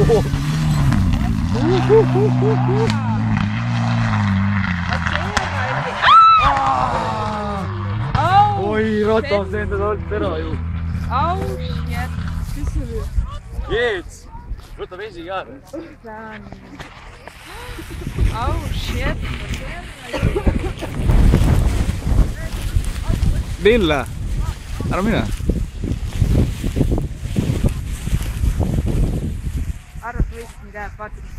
Oi, ratas endad alt ära ju. Oh shit. Mis oli? Jeets, võta vesi ka. Oh shit. Ville, ära mine. Arvad võistmine käib, vaata kus